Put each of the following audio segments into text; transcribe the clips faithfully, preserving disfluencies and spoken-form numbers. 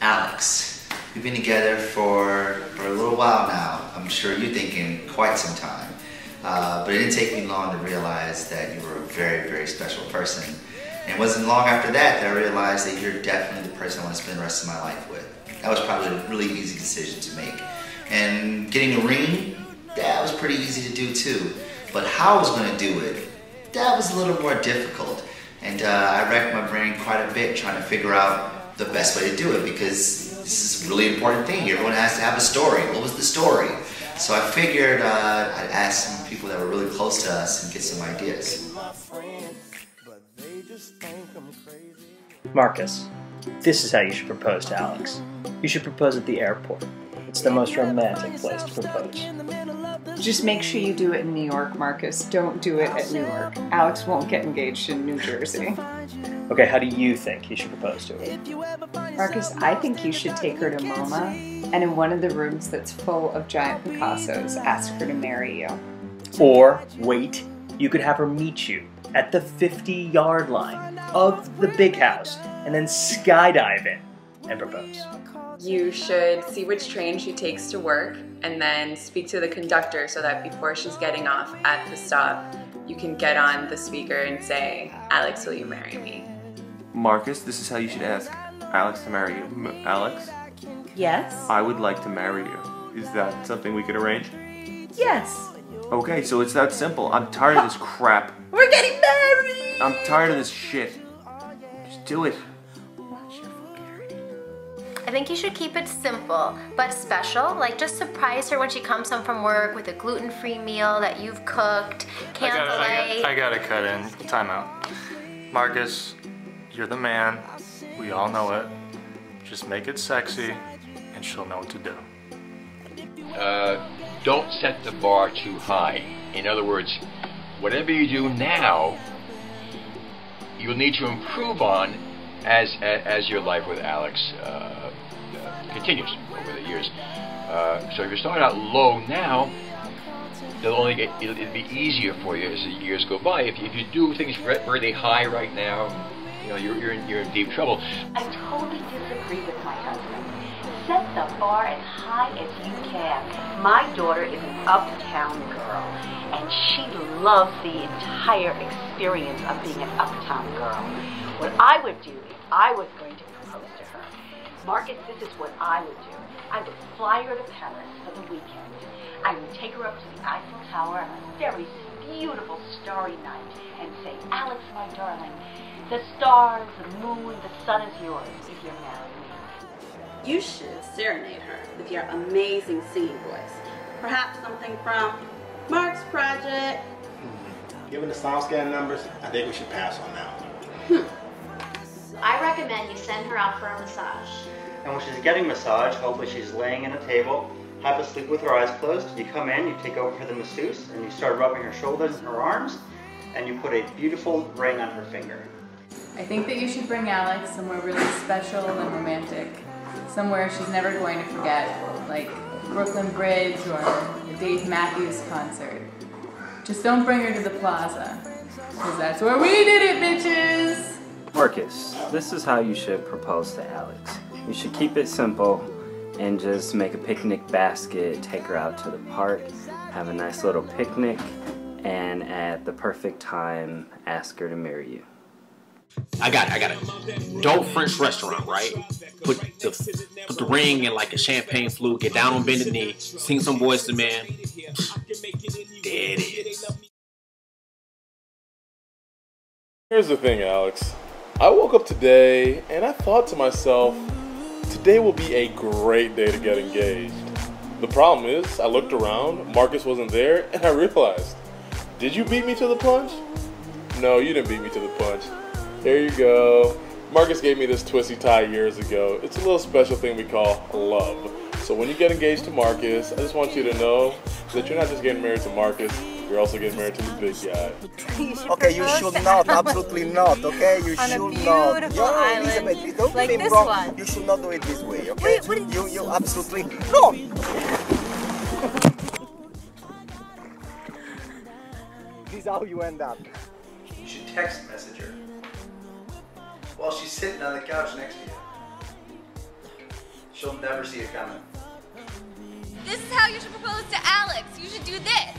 Alex, we've been together for, for a little while now. I'm sure you're thinking quite some time. Uh, but it didn't take me long to realize that you were a very, very special person. And it wasn't long after that that I realized that you're definitely the person I want to spend the rest of my life with. That was probably a really easy decision to make. And getting a ring, that was pretty easy to do too. But how I was going to do it, that was a little more difficult. And uh, I racked my brain quite a bit trying to figure out the best way to do it, because this is a really important thing. Everyone has to have a story. What was the story? So I figured uh, I'd ask some people that were really close to us and get some ideas. Marcus, this is how you should propose to Alex. You should propose at the airport. It's the most romantic place to propose. Just make sure you do it in New York, Marcus. Don't do it at Newark. Alex won't get engaged in New Jersey. Okay, how do you think you should propose to her? Marcus, I think you should take her to MoMA, and in one of the rooms that's full of giant Picassos, ask her to marry you. Or, wait, you could have her meet you at the fifty-yard line of the big house, and then skydive in and propose. You should see which train she takes to work and then speak to the conductor so that before she's getting off at the stop, you can get on the speaker and say, "Alex, will you marry me?" Marcus, this is how you should ask Alex to marry you. M Alex? Yes? I would like to marry you. Is that something we could arrange? Yes. Okay, so it's that simple. I'm tired of this crap. We're getting married! I'm tired of this shit. Just do it. I think you should keep it simple, but special. Like, just surprise her when she comes home from work with a gluten-free meal that you've cooked, candlelight. I gotta, I gotta, I gotta cut in. Time out. Marcus, you're the man. We all know it. Just make it sexy, and she'll know what to do. Uh, don't set the bar too high. In other words, whatever you do now, you'll need to improve on as as your life with Alex uh, uh, continues over the years. Uh, so if you start out low now, it'll only get it'll, it'll be easier for you as the years go by. If you, if you do things really high right now, you know you're you're in, you're in deep trouble. I totally disagree with my husband. Set the bar as high as you can. My daughter is an uptown girl, and she loves the entire experience of being an uptown girl. What I would do if I was going to propose to her, Marcus, this is what I would do. I would fly her to Paris for the weekend. I would take her up to the Eiffel Tower on a very beautiful starry night and say, "Alex, my darling, the stars, the moon, the sun is yours if you're married." You should serenade her with your amazing singing voice. Perhaps something from Mark's project. Hmm. Given the SoundScan numbers, I think we should pass on that one. Hmm. I recommend you send her out for a massage. And when she's getting massage, hopefully she's laying in a table, half asleep with her eyes closed. You come in, you take over for the masseuse, and you start rubbing her shoulders and her arms, and you put a beautiful ring on her finger. I think that you should bring Alex somewhere really special and romantic. Somewhere she's never going to forget, like Brooklyn Bridge or the Dave Matthews concert. Just don't bring her to the plaza, because that's where we did it, bitches! Marcus, this is how you should propose to Alex. You should keep it simple and just make a picnic basket, take her out to the park, have a nice little picnic, and at the perfect time, ask her to marry you. I got it, I got it. Dope French restaurant, right? Put the put the ring in like a champagne flute, get down on bended knee, sing some Boyz two Men. There it is. Here's the thing, Alex. I woke up today and I thought to myself, today will be a great day to get engaged. The problem is, I looked around, Marcus wasn't there, and I realized, did you beat me to the punch? No, you didn't beat me to the punch. There you go. Marcus gave me this twisty tie years ago. It's a little special thing we call love. So when you get engaged to Marcus, I just want you to know that you're not just getting married to Marcus, you're also getting married to the big guy. Okay, you should not, absolutely not, okay? You On should a not. beautiful Yeah, island, Elizabeth, please don't like get me this wrong. one. You should not do it this way, okay? Wait, what is you, you absolutely, no! This is how you end up. You should text message her while she's sitting on the couch next to you. She'll never see it coming. This is how you should propose to Alex. You should do this.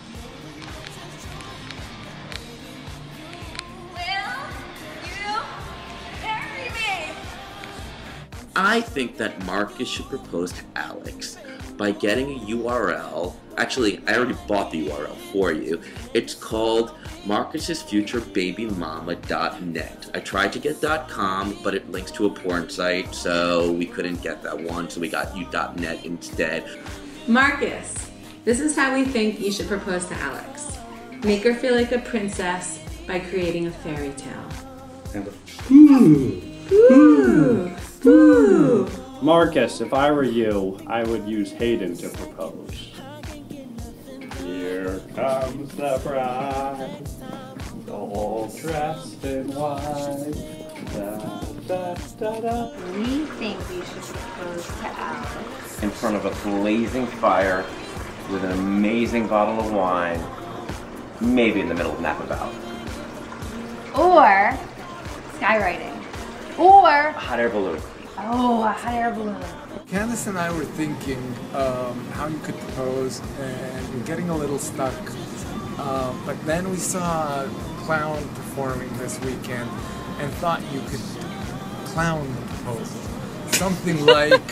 Will you marry me? I think that Marcus should propose to Alex by getting a U R L. Actually, I already bought the U R L for you. It's called marcus's future baby mama dot net. I tried to get .com, but it links to a porn site, so we couldn't get that one, so we got u dot net instead. Marcus, this is how we think you should propose to Alex. Make her feel like a princess by creating a fairy tale. And a Ooh, ooh, ooh. Marcus, if I were you, I would use Hayden to propose. Here comes the bride, all dressed in white. Da, da, da, da. We think you should propose to Alex in front of a blazing fire with an amazing bottle of wine, maybe in the middle of Napa Valley. or skywriting or A hot air balloon. oh, a hot air balloon. Candace and I were thinking um, how you could propose, and we're getting a little stuck. Um, but then we saw a clown performing this weekend and thought you could clown the proposal. Something like,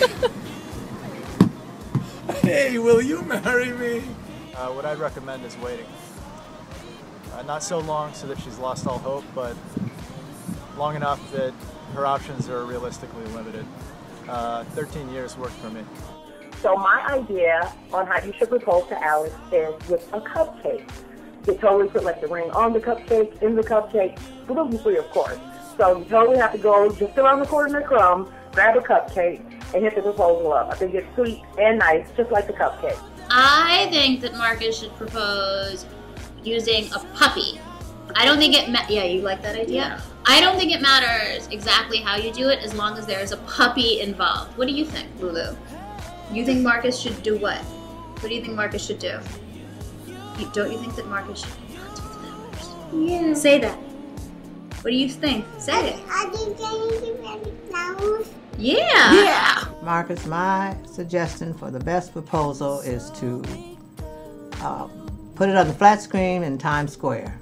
hey, will you marry me? Uh, what I'd recommend is waiting. Uh, not so long so that she's lost all hope, but long enough that her options are realistically limited. Uh, thirteen years worked for me. So my idea on how you should propose to Alex is with a cupcake. You totally put like the ring on the cupcake, in the cupcake, gluten-free of course. So you totally have to go just around the corner of the crumb, grab a cupcake, and hit the proposal up. I think it's sweet and nice, just like the cupcake. I think that Marcus should propose using a puppy. I don't think it ma- yeah, you like that idea? Yeah. I don't think it matters exactly how you do it as long as there's a puppy involved. What do you think, Lulu? You think Marcus should do what? What do you think Marcus should do? You, don't you think that Marcus should hunt flowers? Yeah. Say that. What do you think? Say it. I think I need to get flowers. Yeah. Yeah. Marcus, my suggestion for the best proposal is to uh, put it on the flat screen in Times Square.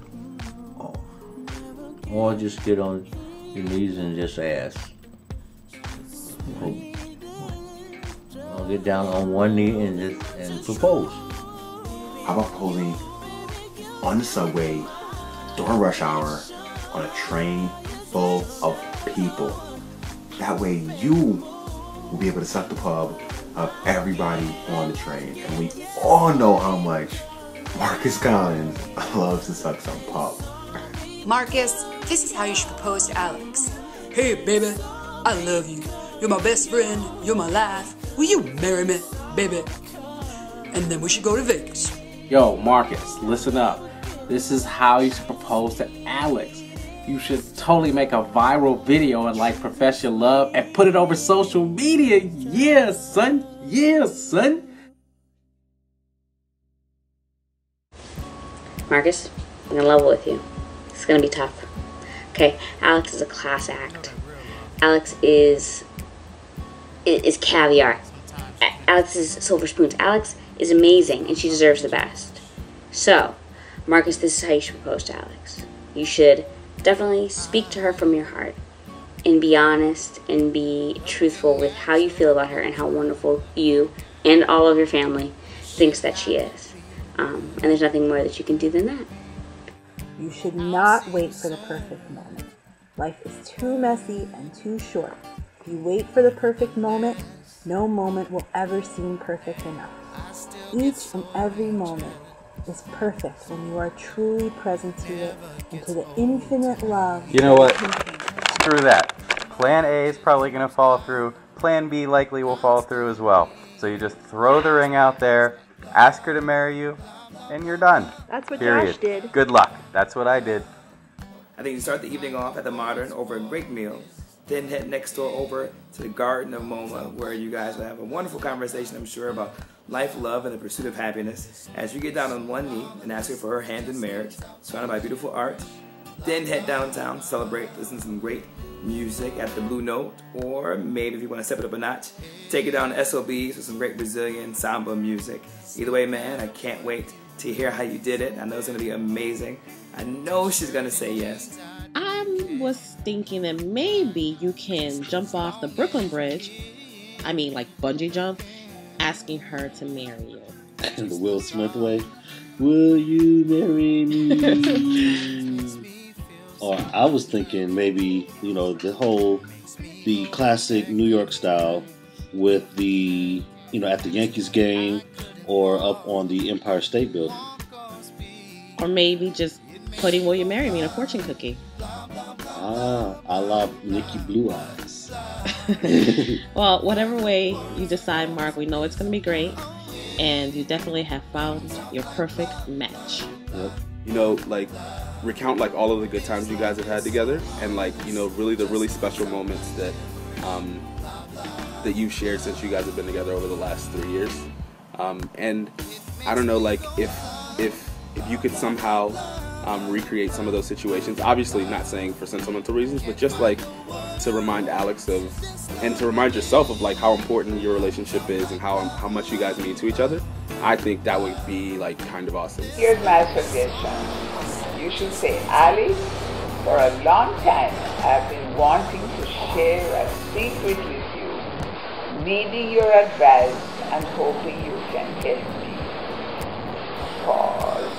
Or just get on your knees and just ask. Or get down on one knee and just and propose. How about proposing on the subway during rush hour on a train full of people? That way you will be able to suck the pub of everybody on the train. And we all know how much Marcus Collins loves to suck some pub. Marcus, this is how you should propose to Alex. Hey baby, I love you. You're my best friend, you're my life. Will you marry me, baby? And then we should go to Vegas. Yo, Marcus, listen up. This is how you should propose to Alex. You should totally make a viral video and like profess your love and put it over social media. Yeah, son. Yeah, son. Marcus, I'm gonna level with you. It's gonna be tough. Okay, Alex is a class act. Alex is is caviar. Alex is silver spoons. Alex is amazing, and she deserves the best. So, Marcus, this is how you should propose to Alex. You should definitely speak to her from your heart, and be honest and be truthful with how you feel about her and how wonderful you and all of your family thinks that she is. Um, and there's nothing more that you can do than that. You should not wait for the perfect moment. Life is too messy and too short. If you wait for the perfect moment, no moment will ever seem perfect enough. Each and every moment is perfect when you are truly present to it and to the infinite love. You know what? Screw that. Plan A is probably going to fall through. Plan B likely will fall through as well. So you just throw the ring out there, ask her to marry you, and you're done. That's what Period. Josh did. Good luck. That's what I did. I think you start the evening off at the Modern over a great meal, then head next door over to the Garden of MoMA, where you guys will have a wonderful conversation, I'm sure, about life, love, and the pursuit of happiness. As you get down on one knee and ask her for her hand in marriage, surrounded by beautiful art, Then head downtown, celebrate, listen to some great music at the Blue Note, or maybe if you want to step it up a notch, take it down to S O B's with some great Brazilian samba music. Either way, man, I can't wait to hear how you did it. I know it's going to be amazing. I know she's going to say yes. I was thinking that maybe you can jump off the Brooklyn Bridge, I mean like bungee jump, asking her to marry you. In the Will Smith way, will you marry me? Or I was thinking maybe, you know, the whole, the classic New York style with the, you know, at the Yankees game or up on the Empire State Building. Or maybe just putting Will You Marry Me in a fortune cookie. Ah, I love Nikki Blue Eyes. Well, whatever way you decide, Mark, we know it's going to be great. And you definitely have found your perfect match. Yep. You know, like, recount like all of the good times you guys have had together, and like, you know, really the really special moments that um, that you've shared since you guys have been together over the last three years. Um, and I don't know, like, if if if you could somehow um, recreate some of those situations. Obviously, not saying for sentimental reasons, but just like to remind Alex of, and to remind yourself of like how important your relationship is and how how much you guys mean to each other. I think that would be like kind of awesome. Here's my suggestion. You should say, Ali, for a long time I've been wanting to share a secret with you, needing your advice and hoping you can help me. Pause.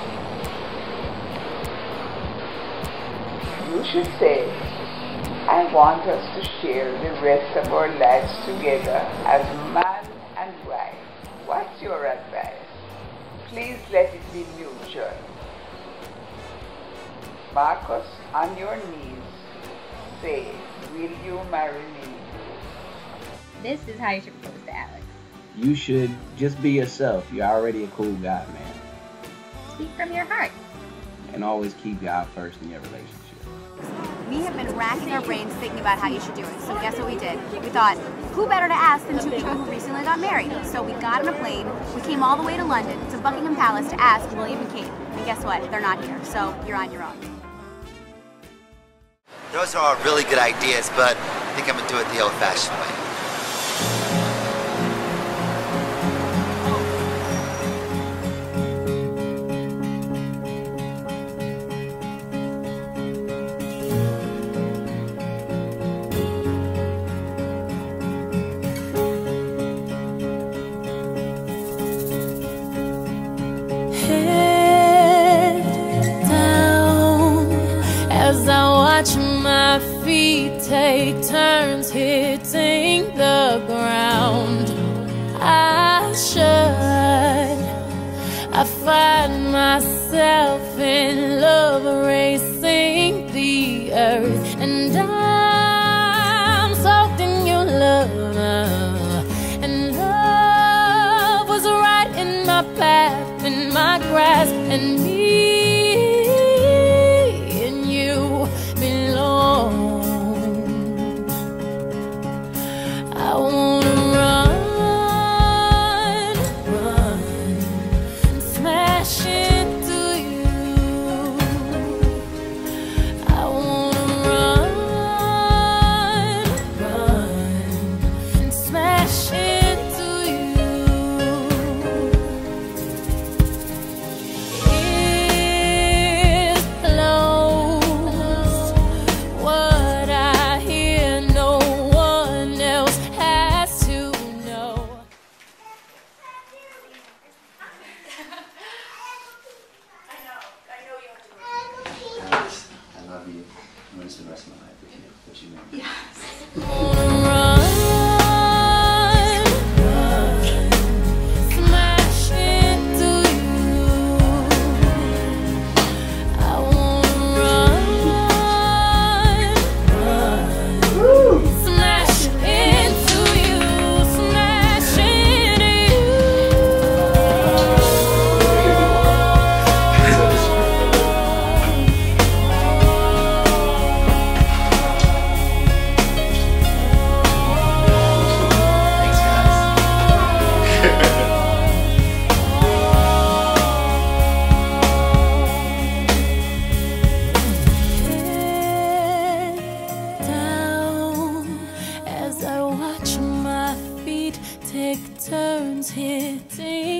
You should say, I want us to share the rest of our lives together as man and wife. What's your advice? Please let it be mutual. Marcus, on your knees, say, will you marry me? This is how you should propose to Alex. You should just be yourself. You're already a cool guy, man. Speak from your heart. And always keep God first in your relationship. We have been racking our brains thinking about how you should do it. So guess what we did? We thought, who better to ask than two people who recently got married? So we got on a plane, we came all the way to London, to Buckingham Palace to ask William and Kate. And guess what? They're not here. So you're on your own. Those are all really good ideas, but I think I'm gonna do it the old-fashioned way. As I watch my feet take turns hitting the ground, I should, I find myself in love racing the earth, and I'm soaked in your love now. And love was right in my path, in my grasp, and me I wanna run, run, and smash into you. I wanna run, run, and smash into you. Ears closed, what I hear no one else has turns hitting